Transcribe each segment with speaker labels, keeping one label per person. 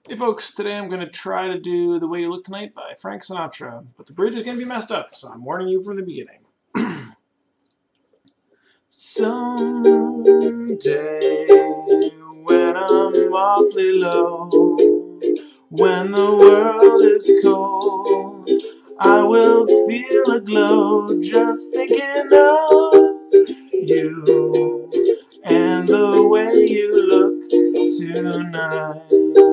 Speaker 1: Hey folks, today I'm going to try to do The Way You Look Tonight by Frank Sinatra, but the bridge is going to be messed up, so I'm warning you from the beginning. Someday, when I'm awfully low, when the world is cold, I will feel a glow just thinking of you and the way you look tonight.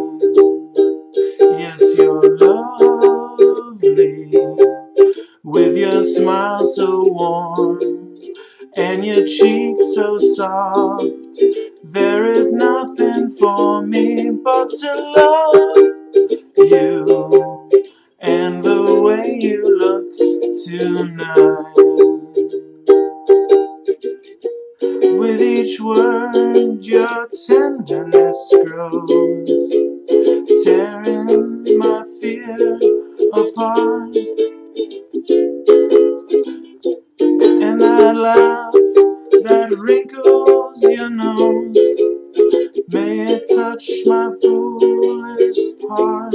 Speaker 1: Yes, you're lovely, with your smile so warm and your cheeks so soft. There is nothing for me but to love you and the way you look tonight. With each word your tenderness grows, tearing my fear apart. And that laugh that wrinkles your nose, may it touch my foolish heart.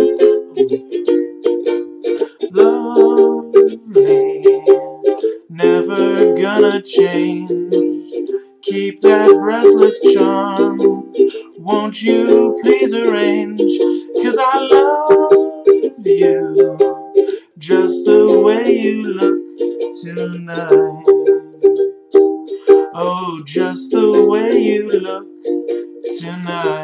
Speaker 1: Lovely, never gonna change. Keep that breathless charm. Won't you please arrange? 'Cause I love you just the way you look tonight. Oh, just the way you look tonight.